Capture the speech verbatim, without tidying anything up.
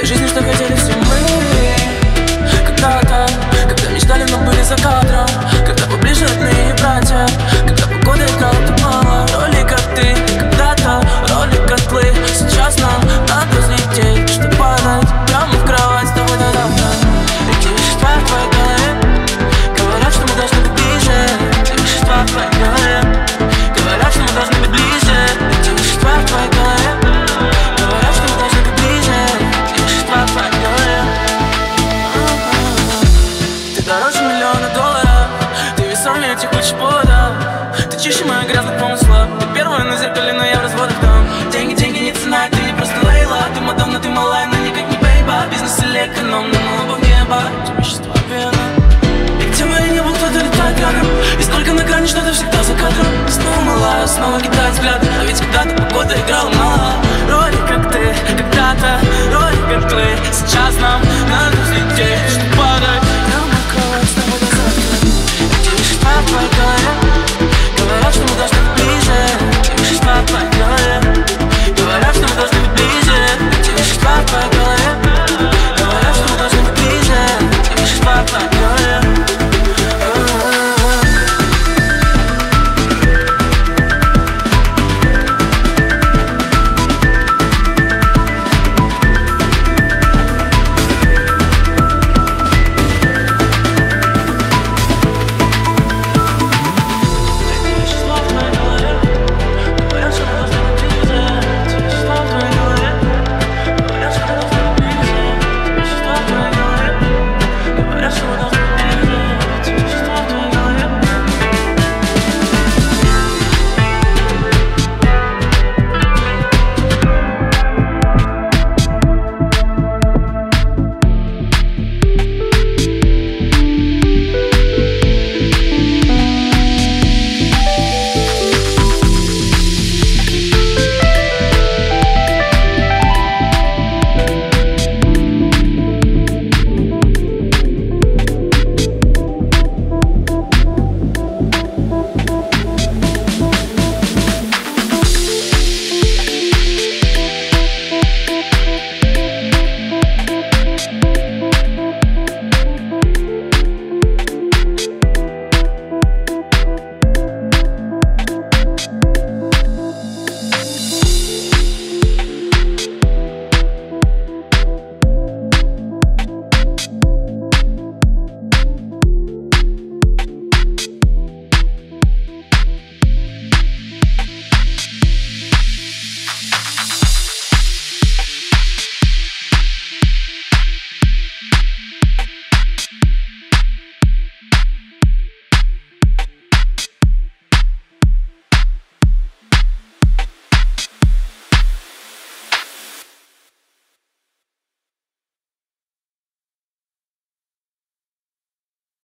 жизни, что хотели все мы. Когда-то, когда мечтали, но были за кадром. Когда поближе родные братья. Когда погода играла так мало. Роли как ты, когда-то, роли котлы. Сейчас нам надо взлететь, чтобы падать прямо в кровать с тобой до завтра. Эти вещества в твоей голове говорят, что мы должны быть ближе. Эти вещества в твоей голове говорят, что мы должны быть ближе. Эти вещества в твоей голове говорят, что мы должны быть ближе. Эти вещества в твоей голове. Ты дороже миллиона долларов. Ты весомее текучих поводов. Ты чище моих грязных помыслов. Ты первая на зеркале, но я в разводах дом. Деньги, деньги не цена, ты не просто Лейла. Ты Мадонна, ты малая, но никак не бейба. Бизнес или эконом, но мы оба в небо. Эти вещества верно. И где бы я не был, кто-то летает рядом. И столько на грани, что ты всегда за кадром. Снова малая, снова кидает взгляд. А ведь когда-то погода играла.